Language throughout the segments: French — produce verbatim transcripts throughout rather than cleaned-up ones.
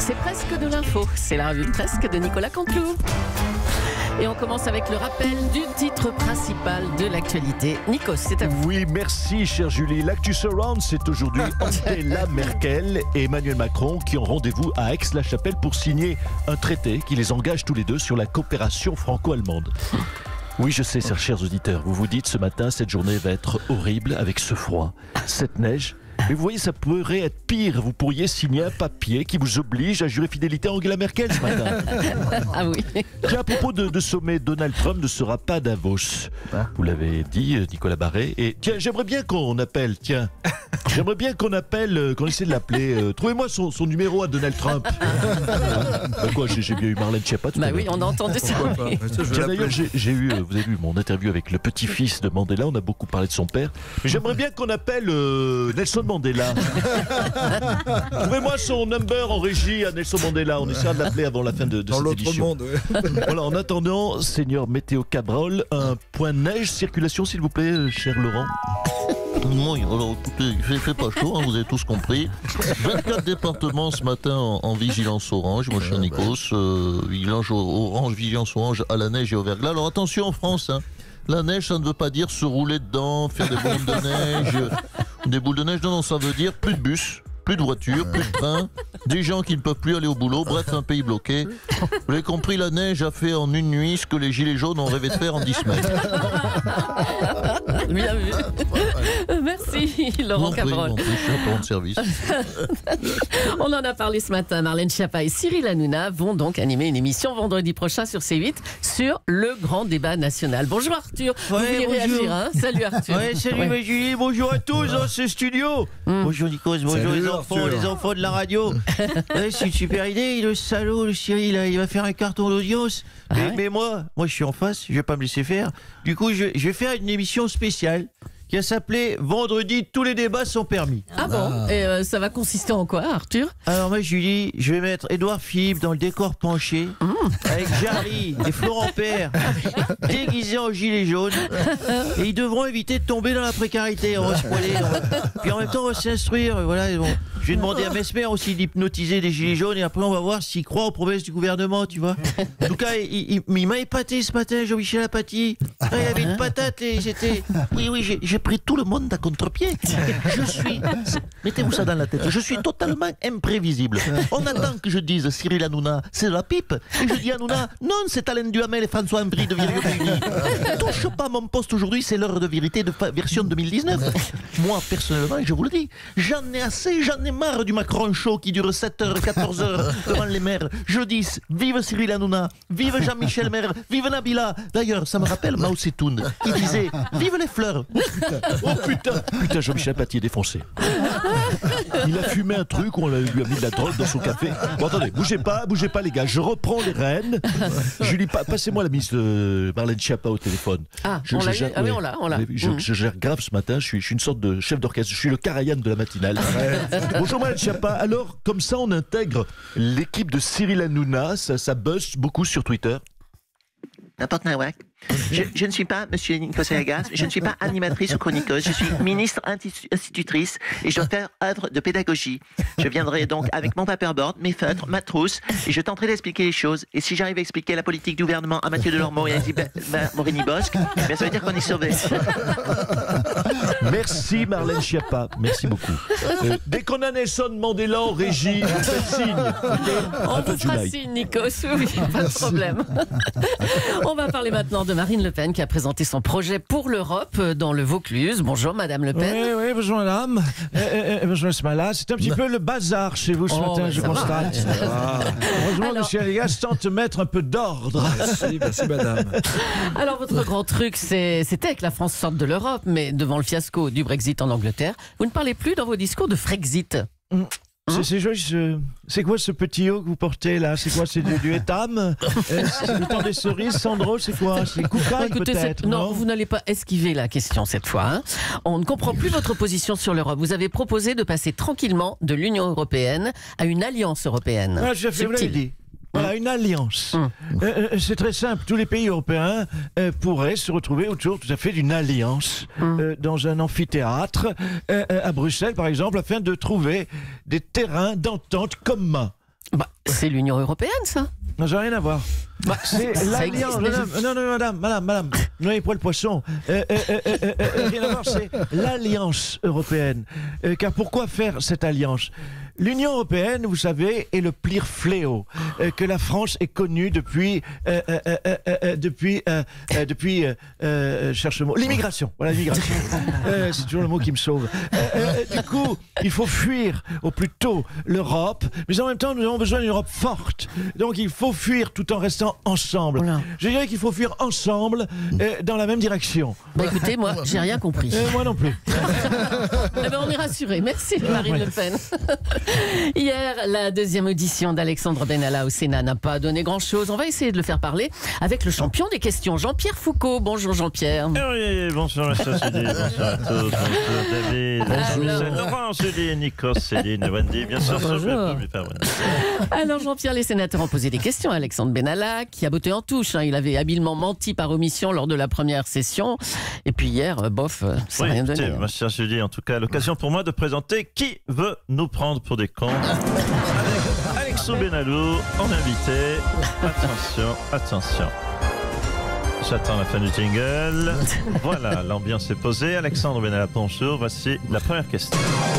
C'est presque de l'info, c'est la revue presque de Nicolas Canteloup. Et on commence avec le rappel du titre principal de l'actualité. Nikos, c'est à vous. Oui, merci chère Julie. L'actu Surround, c'est aujourd'hui Angela Merkel et Emmanuel Macron qui ont rendez-vous à Aix-la-Chapelle pour signer un traité qui les engage tous les deux sur la coopération franco-allemande. Oui, je sais, chers auditeurs, vous vous dites ce matin, cette journée va être horrible avec ce froid, cette neige. Mais vous voyez, ça pourrait être pire. Vous pourriez signer un papier qui vous oblige à jurer fidélité à Angela Merkel ce matin. Ah oui. Tiens, à propos de, de sommet, Donald Trump ne sera pas à Davos. Vous l'avez dit, Nicolas Barré. Et tiens, j'aimerais bien qu'on appelle, tiens, j'aimerais bien qu'on appelle, euh, qu'on essaie de l'appeler. Euh, Trouvez-moi son, son numéro à Donald Trump. euh, bah quoi, j'ai, j'ai bien eu Marlène Schiappa tout Bah à l'heure. oui, on a entendu ça. Oui. Tiens, d'ailleurs, j'ai, j'ai eu, euh, vous avez vu mon interview avec le petit-fils de Mandela. On a beaucoup parlé de son père. Mais j'aimerais bien qu'on appelle euh, Nelson Mandela. Trouvez-moi son number en régie à Nelson Mandela. On essaiera de l'appeler avant la fin de, de Dans cette l'autre édition. monde, ouais. Voilà, en attendant, Seigneur Météo Cabrol, un point de neige, circulation s'il vous plaît, cher Laurent. Oui, alors écoutez, il fait, fait pas chaud, hein, vous avez tous compris. vingt-quatre départements ce matin en, en vigilance orange, mon cher Nikos. Euh, vigilance orange, vigilance orange à la neige et au verglas. Alors attention en France, hein, la neige, ça ne veut pas dire se rouler dedans, faire des boules de neige. Des boules de neige, non, non, ça veut dire plus de bus, plus de voitures, plus de trains, des gens qui ne peuvent plus aller au boulot, bref, un pays bloqué. Vous l'avez compris, la neige a fait en une nuit ce que les gilets jaunes ont rêvé de faire en dix semaines. Bien vu. Merci, Laurent Cabrol. En plus, je suis un peu de service. On en a parlé ce matin. Marlène Schiappa et Cyril Hanouna vont donc animer une émission vendredi prochain sur C huit sur le grand débat national. Bonjour Arthur. Vous Ouais, voulez bonjour. réagir, hein? Salut Arthur. Ouais, salut Ouais. ma Julie, bonjour à tous dans ce studio. Mm. Bonjour Nikos, bonjour Salut, les enfants, Arthur. les enfants de la radio. Ouais, c'est une super idée, le salaud, le Cyril, là, il va faire un carton d'audience. Ah mais, ouais mais moi, moi je suis en face, je vais pas me laisser faire. Du coup, je, je vais faire une émission spéciale qui va s'appeler Vendredi, tous les débats sont permis. Ah bon? Et euh, ça va consister en quoi, Arthur? Alors moi Julie, je vais mettre Édouard Philippe dans le décor penché, avec Jarry et Florent Père déguisés en gilets jaunes, et ils devront éviter de tomber dans la précarité. On va se poiler, on va- puis en même temps on va s'instruire. Voilà, bon. Je vais demander à Mesmer aussi d'hypnotiser des gilets jaunes, et après on va voir s'il croit aux promesses du gouvernement, tu vois. En tout cas, il, il- il m'a épaté ce matin, Jean-Michel Apathy. Ah, il avait une patate et c'était... Oui, oui, j'ai, j'ai pris tout le monde à contre-pied. Je suis... Mettez-vous ça dans la tête. Je suis totalement imprévisible. On attend que je dise Cyril Hanouna, c'est de la pipe. Et je dis Hanouna, non, c'est Alain Duhamel et François Henry de Virgule. Touche pas à mon poste aujourd'hui, c'est l'heure de vérité de fa- version deux mille dix-neuf. Moi, personnellement, je vous le dis, j'en ai assez, j'en ai marre du Macron show qui dure sept heures, quatorze heures devant les maires. Je dis, vive Cyril Hanouna, vive Jean-Michel Maire, vive Nabila. D'ailleurs, ça me rappelle Mao Tse-tung, qui disait, vive les fleurs. Oh putain, putain, Jean-Michel Apathy est défoncé. Il a fumé un truc où on lui a mis de la drogue dans son café. Bon, attendez, bougez pas, bougez pas les gars, je reprends les rênes. Julie, pa- passez-moi la mise de Marlène Schiappa au téléphone. Ah, Je- on je l'a eu gère- Ah oui, ouais. on l'a, on l'a. Ouais, Je, Mm. je gère grave ce matin, je suis, je suis une sorte de chef d'orchestre, je suis le Karajan de la matinale. Bonjour Marlène Schiappa, alors comme ça on intègre l'équipe de Cyril Hanouna, ça, ça buzz beaucoup sur Twitter. N'importe nawak. Je, je ne suis pas Monsieur Nikos Aliagas, je ne suis pas animatrice ou chroniqueuse, je suis ministre institu- institutrice et je dois faire œuvre de pédagogie. Je viendrai donc avec mon paperboard, mes feutres, ma trousse et je tenterai d'expliquer les choses. Et si j'arrive à expliquer la politique du gouvernement à Mathieu Delormeau et à Isabelle Morini-Bosque, bien ça veut dire qu'on est sauvé. Merci Marlène Schiappa, merci beaucoup. Euh, dès qu'on a Nelson Mandela en régie, vous faites signe. On À toi, vous fera Julie. signe, Nikos, oui, pas de problème. On va parler maintenant de Marine Le Pen qui a présenté son projet pour l'Europe dans le Vaucluse. Bonjour Madame Le Pen. Oui, oui, bonjour madame. Euh, euh, euh, bonjour Smala. C'est un petit peu le bazar chez vous ce Oh, matin, bah, je ça va. constate. Ah. Heureusement, Alors- monsieur Aliagas tente de mettre un peu d'ordre. Merci, merci madame. Alors votre grand truc, c'est- c'était que la France sorte de l'Europe, mais devant le fiasco du Brexit en Angleterre, vous ne parlez plus dans vos discours de Frexit. C'est, c'est joli, ce- c'est quoi ce petit haut que vous portez là? C'est quoi? C'est du, du étam? Euh, c'est le temps des cerises, Sandro? C'est quoi? C'est Koukaï Écoutez, peut-être? cette- non, vous n'allez pas esquiver la question cette fois. hein. On ne comprend plus votre position sur l'Europe. Vous avez proposé de passer tranquillement de l'Union européenne à une alliance européenne. Ah, je fais, vous l'avez Subtil. dit. Voilà, une alliance. Hum. Euh, euh, c'est très simple. Tous les pays européens euh, pourraient se retrouver autour tout à fait d'une alliance Hum. euh, dans un amphithéâtre euh, euh, à Bruxelles, par exemple, afin de trouver des terrains d'entente communs. Bah, c'est l'Union européenne, ça. Non, j'ai rien à voir. Bah, C'est ça l'alliance. existe déjà. Madame, non, non, madame, madame, madame. Noyez pas le poisson. Euh, euh, euh, euh, euh, euh, rien à voir, c'est l'alliance européenne. Euh, car pourquoi faire cette alliance ? L'Union européenne, vous savez, est le pire fléau euh, que la France ait connu depuis, euh, euh, euh, euh, euh, depuis, euh, euh, depuis, euh, euh, cherche le mot, l'immigration. Voilà, l'immigration. Euh, c'est toujours le mot qui me sauve. Euh, euh, du coup, il faut fuir au plus tôt l'Europe, mais en même temps, nous avons besoin d'une Europe forte. Donc, il faut fuir tout en restant ensemble. Voilà. Je dirais qu'il faut fuir ensemble euh, dans la même direction. Bah écoutez, moi, j'ai rien compris. Euh, moi non plus. Eh ben, on est rassurés. Merci Marine Le Pen. Hier, la deuxième audition d'Alexandre Benalla au Sénat n'a pas donné grand-chose. On va essayer de le faire parler avec le champion des questions, Jean-Pierre Foucault. Bonjour Jean-Pierre. Oui, bonjour monsieur Céline, bonsoir à tous, bonjour David, Alors. Laurent, Céline, Nikos, Céline, Wendy, bien sûr, Bonjour. sur le premier Wendy. Alors Jean-Pierre, les sénateurs ont posé des questions à Alexandre Benalla, qui a botté en touche. Hein. Il avait habilement menti par omission lors de la première session. Et puis hier, euh, bof, euh, ça n'a Oui, rien écoutez, donné. hein. monsieur Céline, en tout cas, l'occasion pour moi de présenter qui veut nous prendre pour des cons. Avec Alexandre Benalla en invité. Attention, attention. J'attends la fin du jingle. Voilà, l'ambiance est posée. Alexandre Benalla, bonjour. Voici la première question.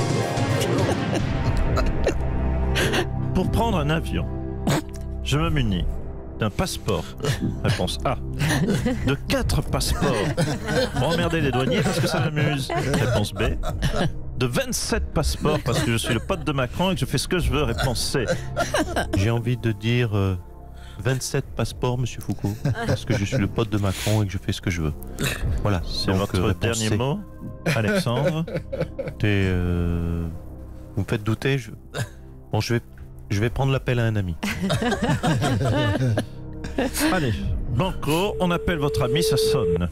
Pour prendre un avion, je me munis d'un passeport. Réponse A. De quatre passeports. Pour emmerder les douaniers parce que ça m'amuse. Réponse B. De vingt-sept passeports parce que je suis le pote de Macron et que je fais ce que je veux. Réponse C. J'ai envie de dire euh, vingt-sept passeports, monsieur Foucault, parce que je suis le pote de Macron et que je fais ce que je veux. Voilà, C'est donc, votre euh, réponse dernier C. mot, Alexandre. Écoutez, euh, vous me faites douter. Je... Bon, je vais, je vais prendre l'appel à un ami. Allez, Banco, on appelle votre ami, ça sonne.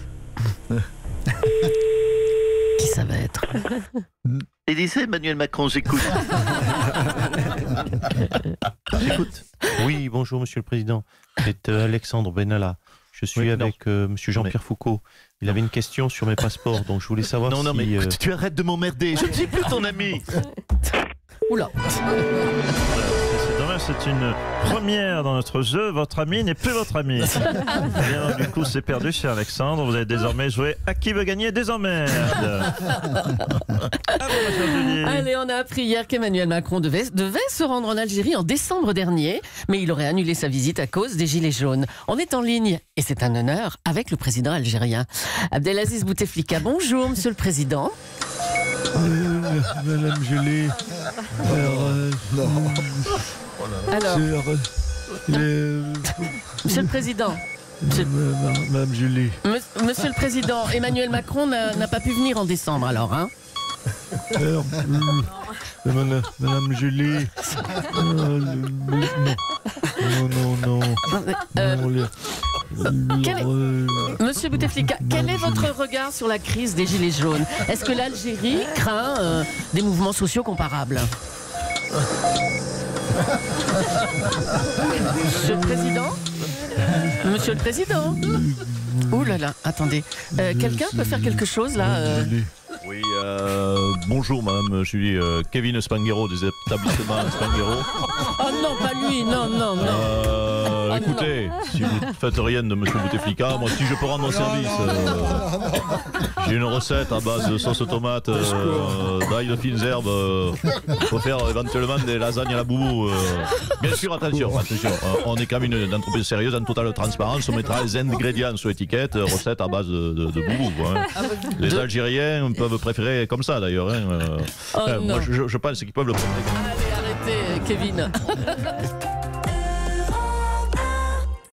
Qui ça va être? Élysée, Emmanuel Macron, j'écoute. J'écoute. Oui, bonjour, monsieur le président. C'est euh, Alexandre Benalla. Je suis Oui, avec euh, monsieur Jean-Pierre Foucault. Il avait une question sur mes passeports, donc je voulais savoir Non, non, si... mais euh, écoute, tu arrêtes de m'emmerder. Je ne suis plus ton ami. Oula. C'est dommage, c'est une première dans notre jeu. Votre ami n'est plus votre ami. Bien, du coup, c'est perdu, cher Alexandre. Vous allez désormais jouer à qui veut gagner des emmerdes. Ah bon, ma chère Julie. Allez, on a appris hier qu'Emmanuel Macron devait, devait se rendre en Algérie en décembre dernier, mais il aurait annulé sa visite à cause des Gilets jaunes. On est en ligne, et c'est un honneur, avec le président algérien. Abdelaziz Bouteflika, bonjour, monsieur le président. Euh, Madame Gelée. Alors, euh, Alors, sur, euh, monsieur le président, les- Madame Madame Gelée. Mon- monsieur le président, Emmanuel Macron n'a n'a pas pu venir en décembre, alors, hein? Alors, euh, Madame, Madame Gelée. Euh, le- le- non, non, non, non. Euh, non, le- quel est- euh, Monsieur Bouteflika, quel est votre regard sur la crise des Gilets jaunes? Est-ce que l'Algérie craint euh, des mouvements sociaux comparables? Monsieur le Président? Monsieur le Président? Ouh là là, attendez. Euh, Quelqu'un peut faire quelque chose là euh Gelée. Oui, euh, bonjour madame, je suis euh, Kevin Spanghero des établissements Spanghero. Oh non, pas lui, non, non, non. Euh, Oh écoutez, si vous ne faites rien de monsieur Bouteflika, moi si je peux rendre mon service, euh, j'ai une recette à base de sauce tomate, euh, d'ail de fines herbes, euh, pour faire éventuellement des lasagnes à la boubou. euh. Bien sûr, attention, attention, euh, on est quand même une, une entreprise sérieuse, en totale transparence, on mettra les ingrédients sur l'étiquette, euh, recette à base de, de, de boubou. Quoi, hein. Les Algériens peuvent préférer comme ça d'ailleurs. Hein, euh. Oh Euh, non. moi je, je pense qu'ils peuvent le préférer. Allez, arrêtez, Kevin.